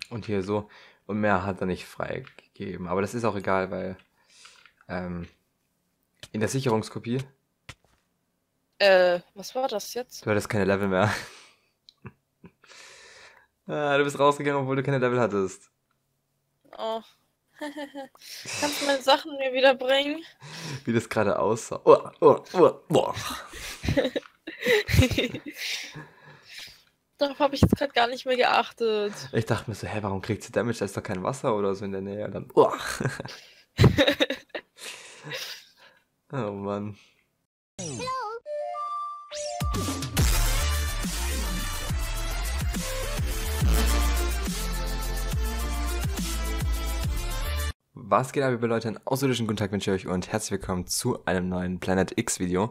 Und hier so. Und mehr hat er nicht freigegeben. Aber das ist auch egal, weil ähm, in der Sicherungskopie, Was war das jetzt? du hattest keine Level mehr. Du bist rausgegangen, obwohl du keine Level hattest. Oh. Kannst du meine Sachen mir wieder bringen? Wie das gerade aussah. Oh, oh, oh, boah. Darauf habe ich jetzt gerade gar nicht mehr geachtet. Ich dachte mir so, hä, warum kriegt sie Damage? Da ist doch kein Wasser oder so in der Nähe. Und dann, oh. Oh Mann. Was geht ab, liebe Leute? Einen außerirdischen guten Tag wünsche ich euch und herzlich willkommen zu einem neuen Planet X Video.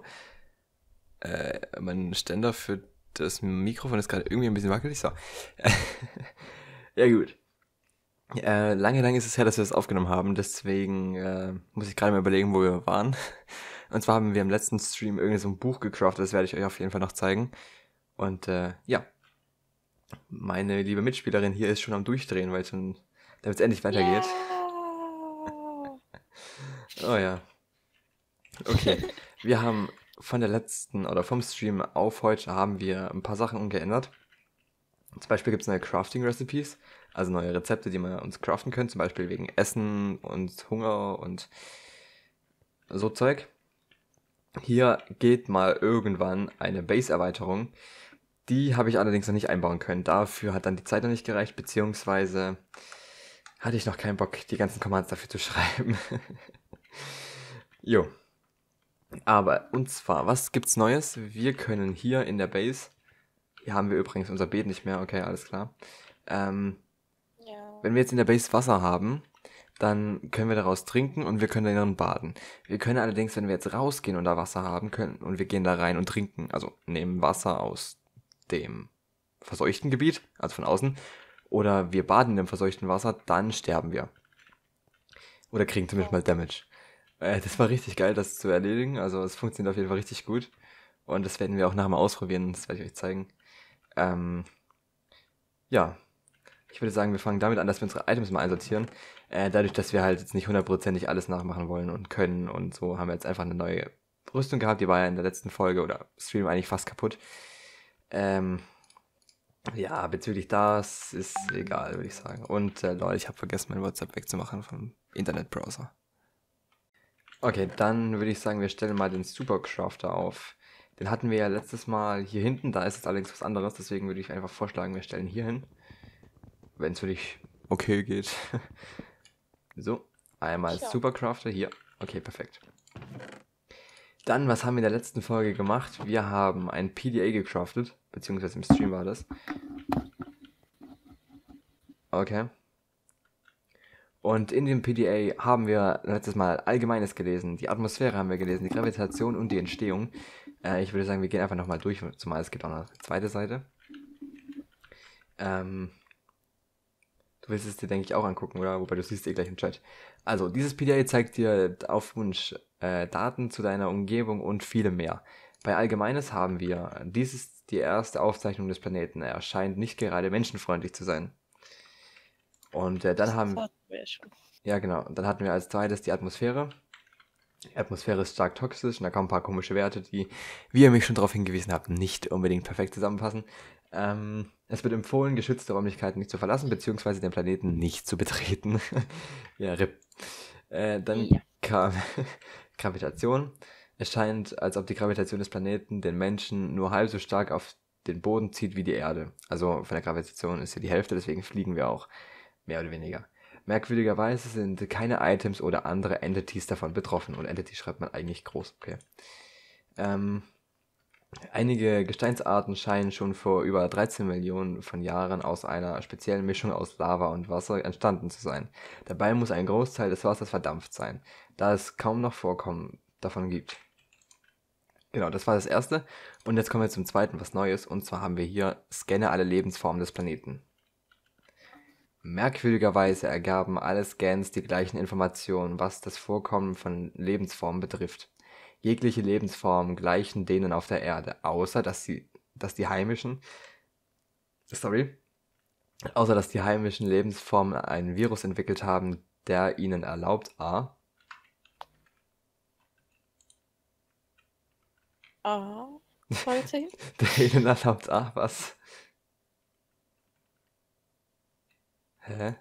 Mein Ständer für das Mikrofon ist gerade irgendwie ein bisschen wackelig. So. Ja, gut. Lange ist es her, dass wir das aufgenommen haben, deswegen muss ich gerade mal überlegen, wo wir waren. Und zwar haben wir im letzten Stream irgendwie so ein Buch gecraftet, das werde ich euch auf jeden Fall noch zeigen. Und ja, meine liebe Mitspielerin hier ist schon am Durchdrehen, damit es endlich weitergeht. Ja. Oh ja. Okay. Wir haben von der letzten oder vom Stream auf heute haben wir ein paar Sachen umgeändert. Zum Beispiel gibt es neue Crafting-Recipes, also neue Rezepte, die wir uns craften können, zum Beispiel wegen Essen und Hunger und so Zeug. Hier geht mal irgendwann eine Base-Erweiterung. Die habe ich allerdings noch nicht einbauen können. Dafür hat dann die Zeit noch nicht gereicht, beziehungsweise hatte ich noch keinen Bock, die ganzen Commands dafür zu schreiben. Jo. Aber, und zwar, was gibt's Neues? Wir können hier in der Base, hier haben wir übrigens unser Beet nicht mehr, okay, alles klar. Ja. Wenn wir jetzt in der Base Wasser haben, dann können wir daraus trinken und wir können darin baden. Wir können allerdings, wenn wir jetzt rausgehen und da Wasser haben können und wir gehen da rein und trinken, also nehmen Wasser aus dem verseuchten Gebiet, also von außen, oder wir baden in dem verseuchten Wasser, dann sterben wir. Oder kriegen zumindest mal Oh. Damage. Das war richtig geil, das zu erledigen. Also es funktioniert auf jeden Fall richtig gut. Und das werden wir auch nachher mal ausprobieren. Das werde ich euch zeigen. Ähm, ja, ich würde sagen, wir fangen damit an, dass wir unsere Items mal einsortieren. Dadurch, dass wir halt jetzt nicht hundertprozentig alles nachmachen wollen und können und so, haben wir jetzt einfach eine neue Rüstung gehabt. Die war ja in der letzten Folge oder Stream eigentlich fast kaputt. Ähm, ja, bezüglich das ist egal, würde ich sagen. Und Leute, ich habe vergessen, mein WhatsApp wegzumachen vom Internetbrowser. Okay, dann würde ich sagen, wir stellen mal den Supercrafter auf. Den hatten wir ja letztes Mal hier hinten, da ist jetzt allerdings was anderes, deswegen würde ich einfach vorschlagen, wir stellen hier hin, wenn es für dich okay geht. So, einmal Tja. Supercrafter hier. Okay, perfekt. Dann, was haben wir in der letzten Folge gemacht? Wir haben ein PDA gecraftet, beziehungsweise im Stream war das. Okay. Und in dem PDA haben wir letztes Mal Allgemeines gelesen, die Atmosphäre haben wir gelesen, die Gravitation und die Entstehung. Ich würde sagen, wir gehen einfach nochmal durch, zumal es gibt auch noch eine zweite Seite. Ähm, Du willst es dir, denke ich, auch angucken, oder? Wobei du siehst eh gleich im Chat. Also, dieses PDA zeigt dir auf Wunsch Daten zu deiner Umgebung und viele mehr. Bei Allgemeines haben wir, dies ist die erste Aufzeichnung des Planeten. Er scheint nicht gerade menschenfreundlich zu sein. Und dann Das haben, hatten wir ja schon. ja genau, und dann hatten wir als zweites die Atmosphäre. Die Atmosphäre ist stark toxisch und da kommen ein paar komische Werte, die, wie ihr mich schon darauf hingewiesen habt, nicht unbedingt perfekt zusammenpassen. Es wird empfohlen, geschützte Räumlichkeiten nicht zu verlassen, beziehungsweise den Planeten nicht zu betreten. Ja, RIP. Dann Ja. kam Gravitation. Es scheint, als ob die Gravitation des Planeten den Menschen nur halb so stark auf den Boden zieht wie die Erde. Also von der Gravitation ist hier die Hälfte, deswegen fliegen wir auch. Mehr oder weniger. Merkwürdigerweise sind keine Items oder andere Entities davon betroffen. Und Entity schreibt man eigentlich groß, okay. Ähm, Einige Gesteinsarten scheinen schon vor über 13 Millionen von Jahren aus einer speziellen Mischung aus Lava und Wasser entstanden zu sein. Dabei muss ein Großteil des Wassers verdampft sein, da es kaum noch Vorkommen davon gibt. Genau, das war das erste. Und jetzt kommen wir zum zweiten, was Neues. Und zwar haben wir hier Scanne alle Lebensformen des Planeten. Merkwürdigerweise ergaben alle Scans die gleichen Informationen, was das Vorkommen von Lebensformen betrifft. Jegliche Lebensformen gleichen denen auf der Erde, außer dass die heimischen, sorry, Außer dass die heimischen Lebensformen ein Virus entwickelt haben, der ihnen erlaubt, A. Ah, Fragezeichen. Der ihnen erlaubt, A, was? Hä?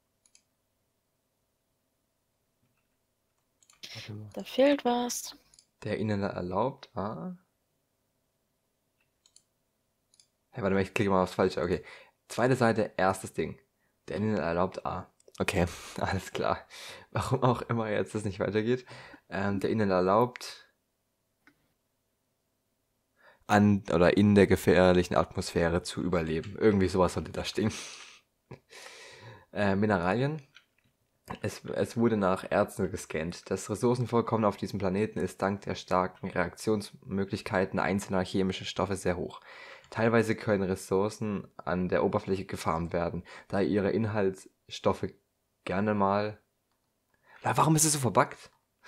Warte mal. Da fehlt was. Der ihnen erlaubt, A. Hey, warte mal, ich klicke mal aufs Falsche. Okay. Zweite Seite, erstes Ding. Der ihnen erlaubt, A. Okay, alles klar. Warum auch immer jetzt das nicht weitergeht. Der ihnen erlaubt, an oder in der gefährlichen Atmosphäre zu überleben. Irgendwie sowas sollte da stehen. Mineralien. Es wurde nach Erzen gescannt. Das Ressourcenvorkommen auf diesem Planeten ist dank der starken Reaktionsmöglichkeiten einzelner chemischer Stoffe sehr hoch. Teilweise können Ressourcen an der Oberfläche gefarmt werden, da ihre Inhaltsstoffe gerne mal... Ja, warum ist es so verbuggt?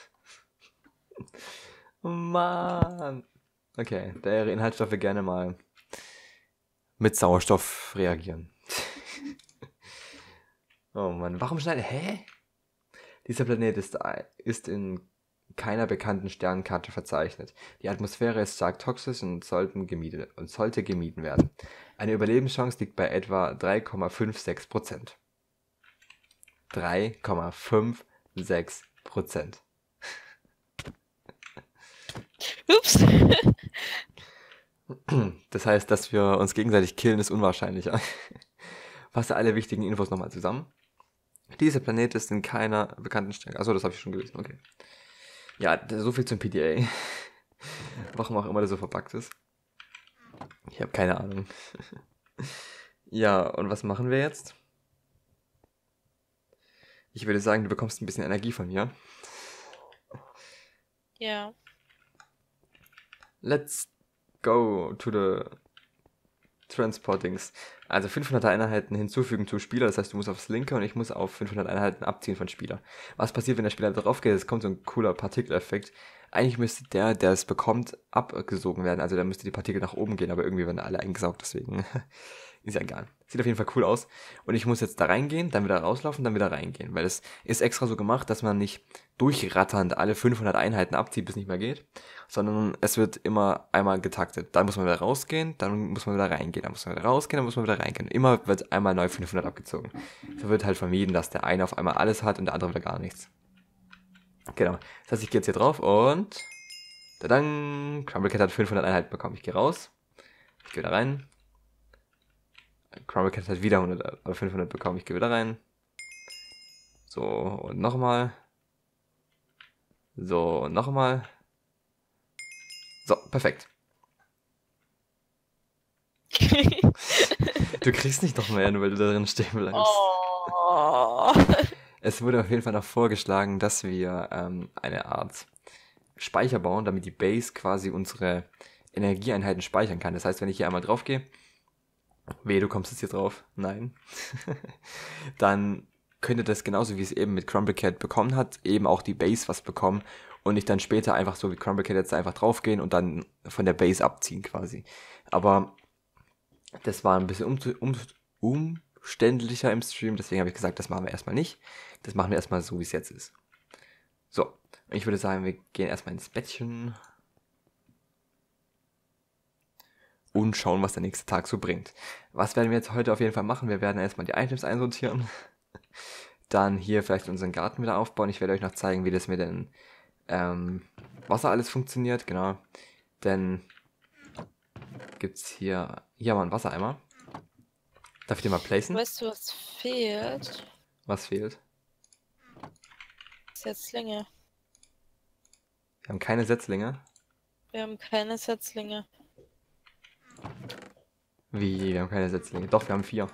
Oh Mann. Okay, da ihre Inhaltsstoffe gerne mal mit Sauerstoff reagieren. Oh Mann, warum schneidet... Hä? Dieser Planet ist in keiner bekannten Sternenkarte verzeichnet. Die Atmosphäre ist stark toxisch und sollte gemieden werden. Eine Überlebenschance liegt bei etwa 3,56%. 3,56%. Ups. Das heißt, dass wir uns gegenseitig killen, ist unwahrscheinlicher. Fasse alle wichtigen Infos nochmal zusammen. Dieser Planet ist in keiner bekannten Sterne. Achso, das habe ich schon gelesen, okay. Ja, so viel zum PDA. Warum auch immer der so verpackt ist. Ich habe keine Ahnung. Ja, und was machen wir jetzt? Ich würde sagen, du bekommst ein bisschen Energie von mir. Ja. Let's go to the Transportings. Also 500 Einheiten hinzufügen zum Spieler, das heißt, du musst aufs linke und ich muss auf 500 Einheiten abziehen von Spieler. Was passiert, wenn der Spieler drauf geht? Es kommt so ein cooler Partikeleffekt. Eigentlich müsste der es bekommt, abgesogen werden. Also da müsste die Partikel nach oben gehen, aber irgendwie werden alle eingesaugt, deswegen ist ja egal. Sieht auf jeden Fall cool aus. Und ich muss jetzt da reingehen, dann wieder rauslaufen, dann wieder reingehen. Weil es ist extra so gemacht, dass man nicht durchratternd alle 500 Einheiten abzieht, bis es nicht mehr geht, sondern es wird immer einmal getaktet. Dann muss man wieder rausgehen, dann muss man wieder reingehen, dann muss man wieder rausgehen, dann muss man wieder reingehen. Immer wird einmal neu 500 abgezogen. So wird halt vermieden, dass der eine auf einmal alles hat und der andere wieder gar nichts. Genau. Das heißt, ich gehe jetzt hier drauf und... Tadang! Crumble Cat hat 500 Einheiten bekommen. Ich gehe raus. Ich gehe wieder rein. Crumble Cat hat wieder 500 bekommen. Ich gehe wieder rein. So, und nochmal. So, und nochmal. So, perfekt. Du kriegst nicht noch mehr, nur weil du da drin stehen bleibst. Oh. Es wurde auf jeden Fall noch vorgeschlagen, dass wir eine Art Speicher bauen, damit die Base quasi unsere Energieeinheiten speichern kann. Das heißt, wenn ich hier einmal drauf gehe, wehe, du kommst jetzt hier drauf, nein, dann könnte das genauso wie es eben mit Crumblecat bekommen hat, eben auch die Base was bekommen und ich dann später einfach so wie Crumblecat jetzt einfach draufgehen und dann von der Base abziehen quasi. Aber das war ein bisschen umständlicher im Stream, deswegen habe ich gesagt, das machen wir erstmal nicht. Das machen wir erstmal so, wie es jetzt ist. So, ich würde sagen, wir gehen erstmal ins Bettchen und schauen, was der nächste Tag so bringt. Was werden wir jetzt heute auf jeden Fall machen? Wir werden erstmal die Items einsortieren, dann hier vielleicht unseren Garten wieder aufbauen. Ich werde euch noch zeigen, wie das mit dem Wasser alles funktioniert, genau. Denn gibt's hier mal einen Wassereimer. Darf ich den mal placen? Weißt du, was fehlt? Was fehlt? Setzlinge. Wir haben keine Setzlinge. Wir haben keine Setzlinge. Wie? Wir haben keine Setzlinge. Doch, wir haben 4.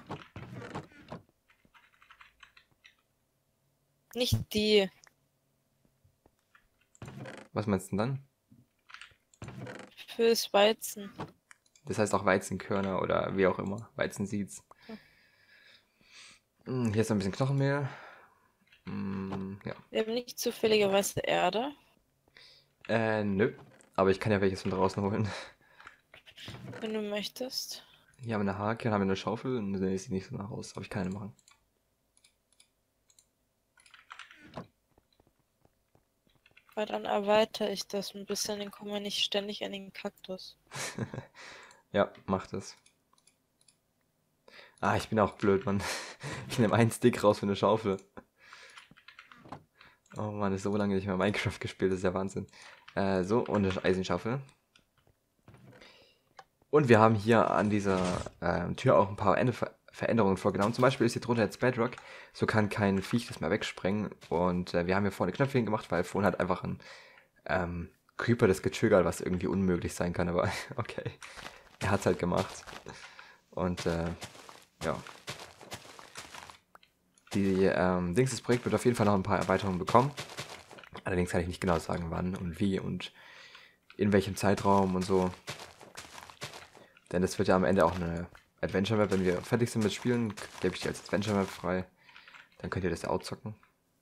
Nicht die. Was meinst du denn dann? Fürs Weizen. Das heißt auch Weizenkörner oder wie auch immer. Weizenseeds. Hier ist noch ein bisschen Knochenmehl. Ja. Wir haben nicht zufälligerweise Erde. Nö. Aber ich kann ja welches von draußen holen. Wenn du möchtest. Hier haben wir eine Hake, hier haben wir eine Schaufel und dann sieht nicht so nach aus. Habe ich keine machen. Weil dann erweitere ich das ein bisschen, dann kommen wir nicht ständig an den Kaktus. Ja, macht es. Ah, ich bin auch blöd, Mann. Ich nehme einen Stick raus für eine Schaufel. Oh Mann, ist so lange nicht mehr Minecraft gespielt, das ist ja Wahnsinn. So, und eine Eisenschaufel. Und wir haben hier an dieser Tür auch ein paar Veränderungen vorgenommen. Zum Beispiel ist hier drunter jetzt Bedrock. So kann kein Viech das mehr wegsprengen. Und wir haben hier vorne Knöpfe hingemacht, weil vorhin hat einfach ein Creeper das getriggert, was irgendwie unmöglich sein kann. Aber okay, er hat es halt gemacht. Und ja. Die Dings, das Projekt wird auf jeden Fall noch ein paar Erweiterungen bekommen. Allerdings kann ich nicht genau sagen, wann und wie und in welchem Zeitraum und so. Denn das wird ja am Ende auch eine Adventure Map. Wenn wir fertig sind mit Spielen, gebe ich die als Adventure Map frei. Dann könnt ihr das ja auch zocken.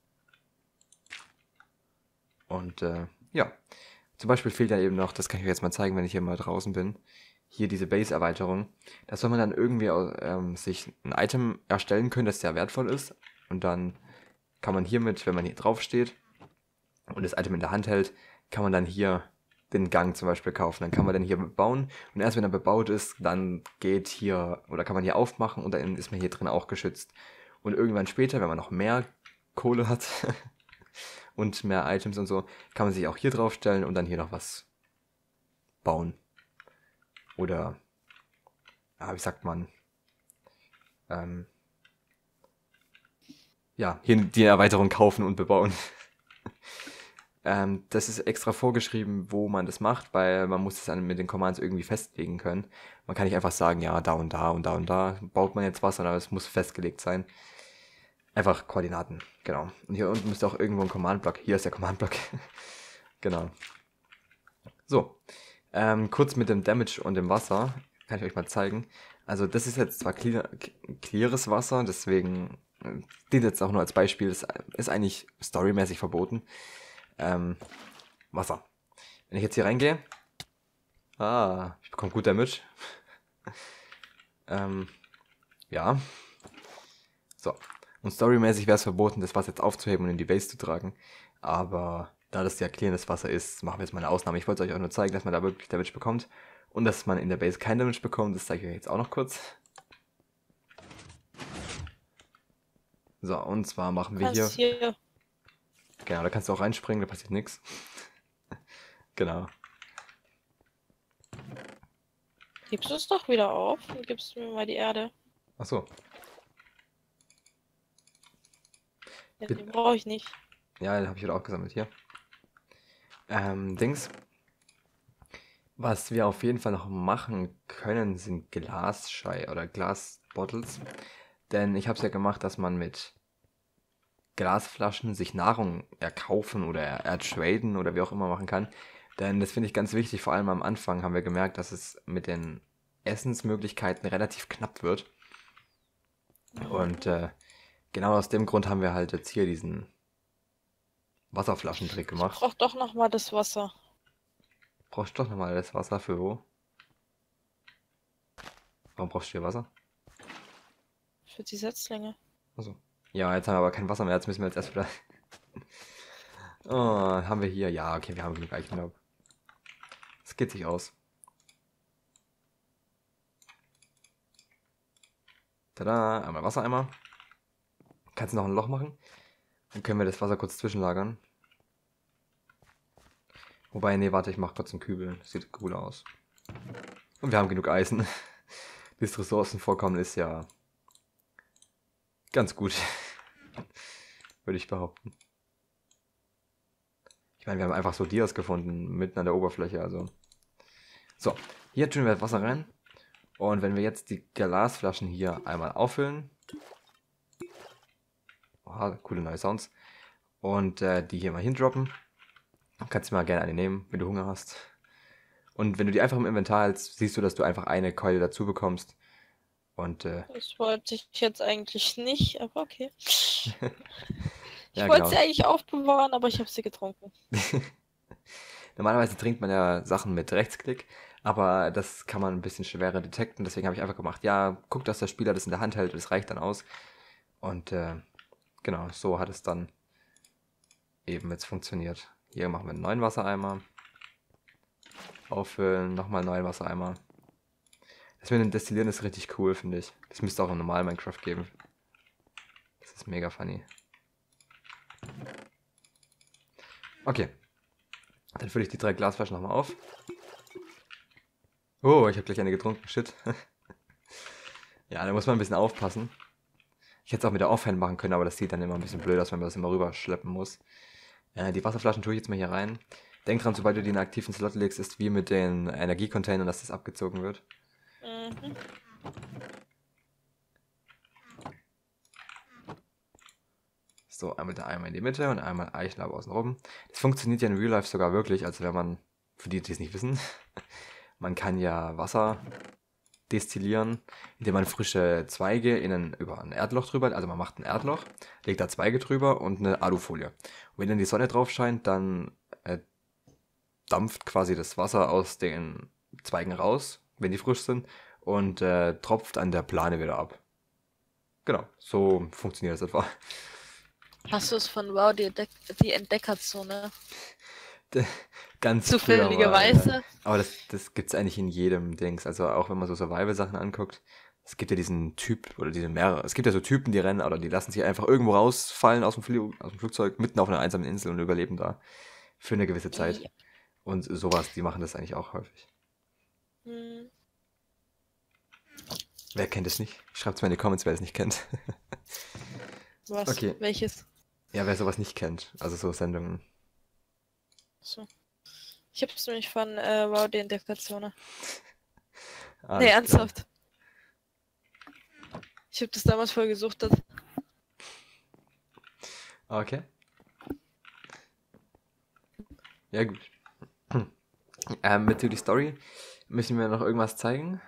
Und ja, zum Beispiel fehlt ja eben noch, das kann ich euch jetzt mal zeigen, wenn ich hier mal draußen bin, hier diese Base-Erweiterung. Da soll man dann irgendwie sich ein Item erstellen können, das sehr wertvoll ist. Und dann kann man hiermit, wenn man hier drauf steht und das Item in der Hand hält, kann man dann hier den Gang zum Beispiel kaufen. Dann kann man den hier bebauen und erst wenn er bebaut ist, dann geht hier, oder kann man hier aufmachen und dann ist man hier drin auch geschützt. Und irgendwann später, wenn man noch mehr Kohle hat und mehr Items und so, kann man sich auch hier drauf stellen und dann hier noch was bauen. Oder, ja, wie sagt man, ja, hier die Erweiterung kaufen und bebauen. Das ist extra vorgeschrieben, wo man das macht, weil man muss es dann mit den Commands irgendwie festlegen können. Man kann nicht einfach sagen, ja, da und da und da und da baut man jetzt was, sondern es muss festgelegt sein. Einfach Koordinaten, genau. Und hier unten müsste auch irgendwo ein Command-Block. Hier ist der Command-Block. Genau. So, kurz mit dem Damage und dem Wasser kann ich euch mal zeigen. Also das ist jetzt zwar cleares Wasser, deswegen dient jetzt auch nur als Beispiel. Das ist eigentlich storymäßig verboten. Wasser. Wenn ich jetzt hier reingehe, ich bekomme gut Damage. Ja. So. Und storymäßig wäre es verboten, das Wasser jetzt aufzuheben und in die Base zu tragen. Aber da das ja cleares Wasser ist, machen wir jetzt mal eine Ausnahme. Ich wollte euch auch nur zeigen, dass man da wirklich Damage bekommt. Und dass man in der Base kein Damage bekommt. Das zeige ich euch jetzt auch noch kurz. So, und zwar machen wir hier... Genau, da kannst du auch reinspringen, da passiert nichts. Genau. Gibst du es doch wieder auf und gibst mir mal die Erde. Ach so. Ja, den brauche ich nicht. Ja, den habe ich wieder aufgesammelt hier. Dings. Was wir auf jeden Fall noch machen können, sind Glasschei oder Glasbottles. Denn ich habe es ja gemacht, dass man mit Glasflaschen sich Nahrung erkaufen oder ertraden oder wie auch immer machen kann. Denn das finde ich ganz wichtig, vor allem am Anfang haben wir gemerkt, dass es mit den Essensmöglichkeiten relativ knapp wird. Und genau aus dem Grund haben wir halt jetzt hier diesen Wasserflaschentrick gemacht. Ich brauch doch nochmal das Wasser. Brauchst du doch nochmal das Wasser für wo? Warum brauchst du hier Wasser? Für die Setzlinge. Achso. Ja, jetzt haben wir aber kein Wasser mehr, jetzt müssen wir jetzt erst wieder... Oh, haben wir hier... Ja, okay, wir haben genug Eichenlaub. Das geht sich aus. Tada, einmal Wassereimer. Kannst du noch ein Loch machen? Dann können wir das Wasser kurz zwischenlagern. Wobei, nee, warte, ich mache kurz einen Kübel. Das sieht cool aus. Und wir haben genug Eisen. Das Ressourcenvorkommen ist ja ganz gut. Würde ich behaupten. Ich meine, wir haben einfach so Dias gefunden, mitten an der Oberfläche, also. So, hier tun wir das Wasser rein. Und wenn wir jetzt die Glasflaschen hier einmal auffüllen. Oha, coole neue Sounds. Und die hier mal hindroppen. Kannst du mal gerne eine nehmen, wenn du Hunger hast. Und wenn du die einfach im Inventar hältst, siehst du, dass du einfach eine Keule dazu bekommst. Und das wollte ich jetzt eigentlich nicht, aber okay. Ich ja, wollte genau. sie eigentlich aufbewahren, aber ich habe sie getrunken. Normalerweise trinkt man ja Sachen mit Rechtsklick, Aber das kann man ein bisschen schwerer detekten. Deswegen habe ich einfach gemacht, ja, guck, dass der Spieler das in der Hand hält. Das reicht dann aus. Und genau, so hat es dann eben jetzt funktioniert. Hier machen wir einen neuen Wassereimer. Auffüllen, nochmal einen neuen Wassereimer. Das mit dem Destillieren ist richtig cool, finde ich. Das müsste auch im normalen Minecraft geben. Das ist mega funny. Okay. Dann fülle ich die 3 Glasflaschen nochmal auf. Oh, ich habe gleich eine getrunken. Shit. Ja, da muss man ein bisschen aufpassen. Ich hätte es auch mit der Offhand machen können, aber das sieht dann immer ein bisschen blöd aus, wenn man das immer rüberschleppen muss. Die Wasserflaschen tue ich jetzt mal hier rein. Denk dran, sobald du die in einen aktiven Slot legst, ist wie mit den Energiecontainern, dass das abgezogen wird. Mhm. So, einmal der Eimer in die Mitte und einmal Eichenlaub außen rum. Das funktioniert ja in Real Life sogar wirklich, also wenn man, für die, die es nicht wissen, man kann ja Wasser destillieren, indem man frische Zweige über ein Erdloch drüber, also man macht ein Erdloch, legt da Zweige drüber und eine Alufolie. Und wenn dann die Sonne drauf scheint, dann dampft quasi das Wasser aus den Zweigen raus, wenn die frisch sind, und tropft an der Plane wieder ab. Genau, so funktioniert das etwa. Hast du es von WoW, die Entdeckerzone? Ganz früher mal, ja. Zufälligerweise? Aber das gibt's eigentlich in jedem Dings. Also auch wenn man so Survival-Sachen anguckt. Es gibt ja diesen Typ oder diese mehrere. Es gibt ja so Typen, die rennen oder die lassen sich einfach irgendwo rausfallen aus dem Flugzeug mitten auf einer einsamen Insel und überleben da für eine gewisse Zeit. Ja. Und sowas, die machen das eigentlich auch häufig. Hm. Wer kennt es nicht? Schreibt's mal in die Comments, wer es nicht kennt. Was? Okay. Welches? Ja, wer sowas nicht kennt. Also so Sendungen. So. Ich hab's nämlich von WoW, die Entdeckerzone. Alles Nee, klar. ernsthaft. Ich hab das damals voll gesuchtet. Okay. Ja, gut. Bezüglich Story müssen wir noch irgendwas zeigen.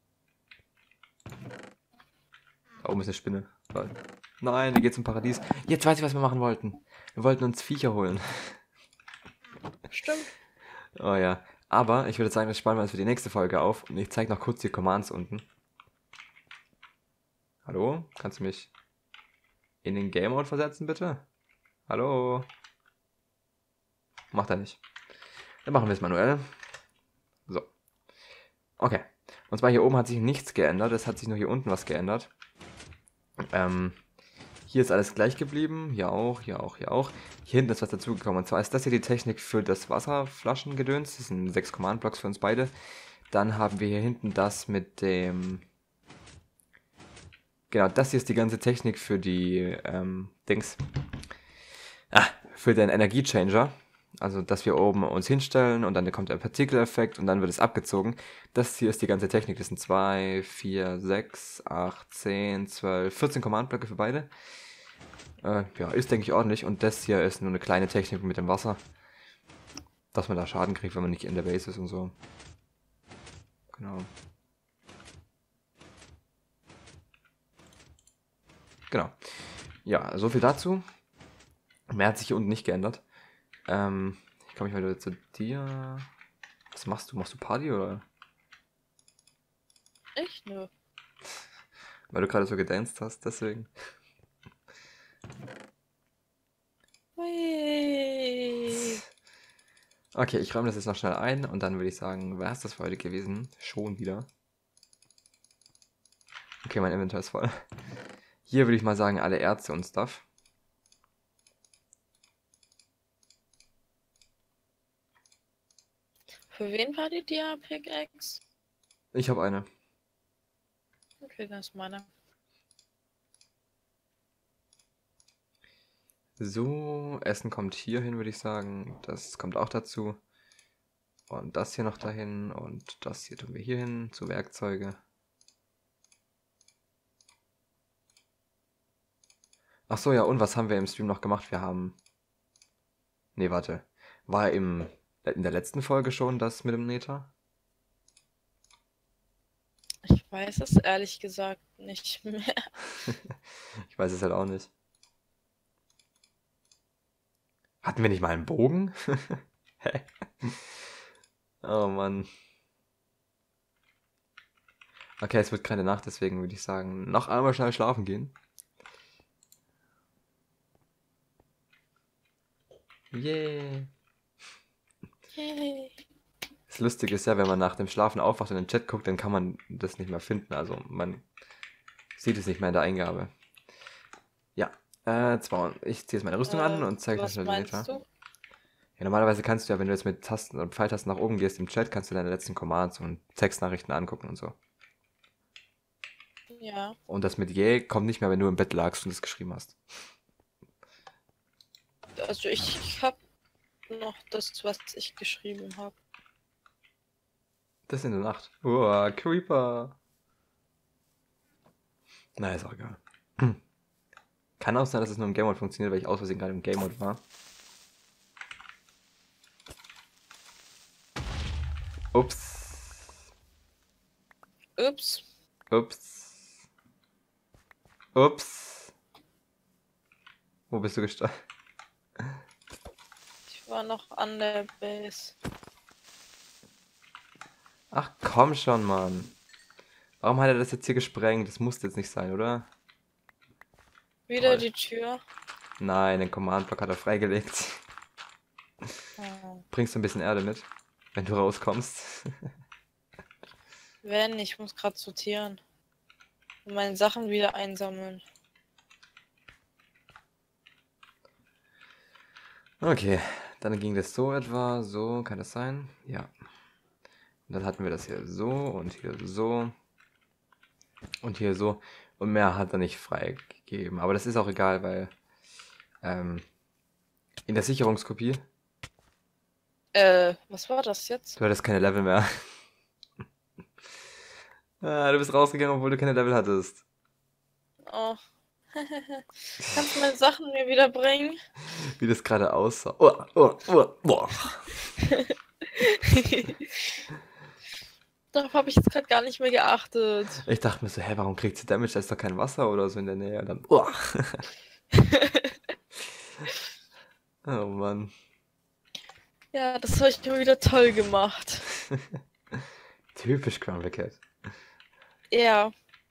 Da oben ist eine Spinne. Nein, da geht's zum Paradies. Jetzt weiß ich, was wir machen wollten. Wir wollten uns Viecher holen. Stimmt. Oh ja. Aber ich würde sagen, das sparen wir uns für die nächste Folge auf. Und ich zeige noch kurz die Commands unten. Hallo? Kannst du mich in den Game Mode versetzen, bitte? Hallo? Macht er nicht. Dann machen wir es manuell. So. Okay. Und zwar hier oben hat sich nichts geändert. Es hat sich nur hier unten was geändert. Hier ist alles gleich geblieben. Hier auch, hier auch, hier auch. Hier hinten ist was dazugekommen. Und zwar ist das hier die Technik für das Wasserflaschengedöns. Das sind 6 Command-Blocks für uns beide. Dann haben wir hier hinten das mit dem... Genau, das hier ist die ganze Technik für die für den Energiechanger. Also, dass wir oben uns hinstellen und dann kommt der Partikeleffekt und dann wird es abgezogen. Das hier ist die ganze Technik. Das sind 2, 4, 6, 8, 10, 12, 14 Command-Blöcke für beide. Ja, ist, denke ich, ordentlich. Und das hier ist nur eine kleine Technik mit dem Wasser. Dass man da Schaden kriegt, wenn man nicht in der Base ist und so. Genau. Genau. Ja, so viel dazu. Mehr hat sich hier unten nicht geändert. Ich komme mal wieder zu dir. Was machst du? Machst du Party oder? Echt? Nö. Weil du gerade so gedanced hast, deswegen. Hui. Okay, ich räume das jetzt noch schnell ein und dann würde ich sagen, wäre es das für heute gewesen. Schon wieder. Okay, mein Inventar ist voll. Hier würde ich mal sagen, alle Erze und Stuff. Für wen war die Dia-Pickaxe? Ich habe eine. Okay, das ist meine. So, Essen kommt hier hin, würde ich sagen. Das kommt auch dazu. Und das hier noch dahin. Und das hier tun wir hier hin, zu Werkzeuge. Ach so, ja, und was haben wir im Stream noch gemacht? Wir haben... Nee, warte. War in der letzten Folge schon das mit dem Nether? Ich weiß es ehrlich gesagt nicht mehr. Ich weiß es halt auch nicht. Hatten wir nicht mal einen Bogen? Hä? Oh Mann. Okay, es wird keine Nacht, deswegen würde ich sagen, noch einmal schnell schlafen gehen. Yeah. Yay. Das Lustige ist ja, wenn man nach dem Schlafen aufwacht und in den Chat guckt, dann kann man das nicht mehr finden. Also man sieht es nicht mehr in der Eingabe. Ja, ich ziehe jetzt meine Rüstung an und zeige euch Was schnell den meinst Nether. du? Ja, normalerweise kannst du ja, wenn du jetzt mit Tasten und Pfeiltasten nach oben gehst im Chat, kannst du deine letzten Commands und Textnachrichten angucken und so. Ja. Und das mit je kommt nicht mehr, wenn du im Bett lagst und es geschrieben hast. Also ich habe noch das, was ich geschrieben habe. Das ist in der Nacht. Uah, Creeper. Na, ist auch egal. Kann auch sein, dass es nur im Game Mode funktioniert, weil ich aus Versehen gerade im Game Mode war. Ups. Ups. Ups. Ups. Wo bist du gestorben? Ich war noch an der Base. Ach komm schon, Mann. Warum hat er das jetzt hier gesprengt? Das musste jetzt nicht sein, oder? Wieder Toll. die Tür. Nein, den Command-Block hat er freigelegt. Oh. Bringst du ein bisschen Erde mit, wenn du rauskommst? Wenn, ich muss gerade sortieren. Und meine Sachen wieder einsammeln. Okay, dann ging das so etwa. So, kann das sein? Ja. Und dann hatten wir das hier so und hier so. Und hier so. Und mehr hat er nicht freigegeben. Aber das ist auch egal, weil in der Sicherungskopie, Was war das jetzt? du hattest keine Level mehr. Du bist rausgegangen, obwohl du keine Level hattest. Oh. Kannst du meine Sachen mir wieder bringen? Wie das gerade aussah. Oh. Darauf habe ich jetzt gerade gar nicht mehr geachtet. Ich dachte mir so, hä, warum kriegt sie Damage? Da ist doch kein Wasser oder so in der Nähe. Und dann, oh Mann. Ja, das habe ich immer wieder toll gemacht. Typisch Grumblecat. Cat. Ja.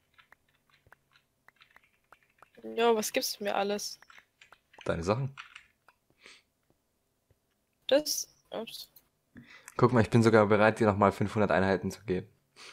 Ja, was gibst du mir alles? Deine Sachen. Das. Ups. Guck mal, ich bin sogar bereit, dir nochmal 500 Einheiten zu geben.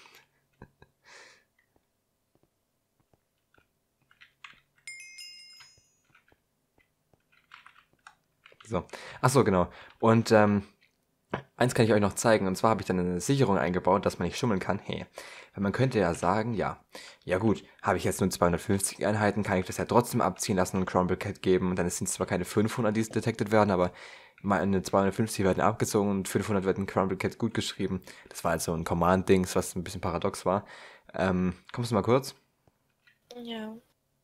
So. Achso, genau. Und eins kann ich euch noch zeigen. Und zwar habe ich dann eine Sicherung eingebaut, dass man nicht schummeln kann. Hey. Weil man könnte ja sagen, ja gut, habe ich jetzt nur 250 Einheiten, kann ich das ja trotzdem abziehen lassen und Grumblecat geben. Und dann sind es zwar keine 500, die detected werden, aber meine 250 werden abgezogen und 500 werden Grumblecat gut geschrieben. Das war halt so ein Command-Dings, was ein bisschen paradox war. Kommst du mal kurz? Ja.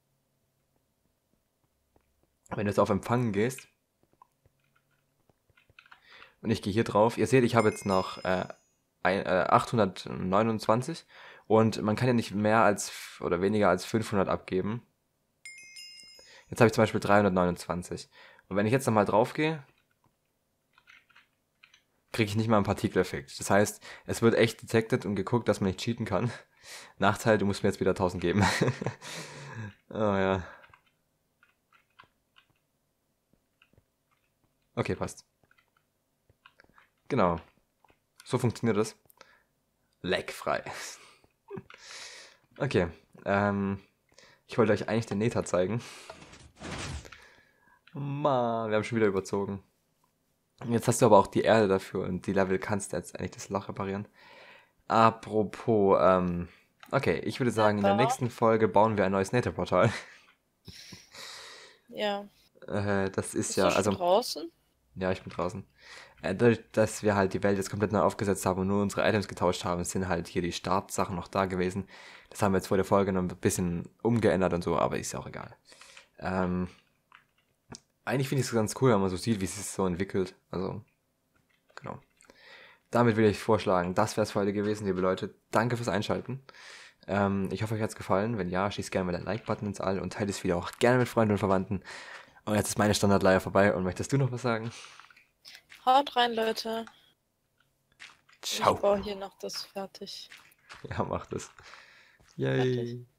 Wenn du jetzt auf Empfangen gehst und ich gehe hier drauf, ihr seht, ich habe jetzt noch 829 und man kann ja nicht mehr als oder weniger als 500 abgeben. Jetzt habe ich zum Beispiel 329. Und wenn ich jetzt nochmal drauf gehe, kriege ich nicht mal einen Partikeleffekt. Das heißt, es wird echt detected und geguckt, dass man nicht cheaten kann. Nachteil, du musst mir jetzt wieder 1000 geben. Oh ja. Okay, passt. Genau. So funktioniert das. Lagfrei. Okay. Ich wollte euch eigentlich den Nether zeigen. Mann, wir haben schon wieder überzogen. Jetzt hast du aber auch die Erde dafür und die Level kannst du jetzt eigentlich das Loch reparieren. Apropos, okay, ich würde sagen, in der nächsten Folge bauen wir ein neues Nether-Portal. Ja. Das ist Bist ja, du schon also, draußen? ja, ich bin draußen. Dadurch, dass wir halt die Welt jetzt komplett neu aufgesetzt haben und nur unsere Items getauscht haben, sind halt hier die Startsachen noch da gewesen. Das haben wir jetzt vor der Folge noch ein bisschen umgeändert und so, aber ist ja auch egal. Eigentlich finde ich es ganz cool, wenn man so sieht, wie es sich so entwickelt. Also, genau. Damit würde ich vorschlagen, das wäre es für heute gewesen, liebe Leute. Danke fürs Einschalten. Ich hoffe, euch hat es gefallen. Wenn ja, schießt gerne mal den Like-Button ins All und teilt das Video auch gerne mit Freunden und Verwandten. Und jetzt ist meine Standardleier vorbei und möchtest du noch was sagen? Haut rein, Leute. Ciao. Ich baue hier noch das fertig. Ja, macht es. Fertig. Yay.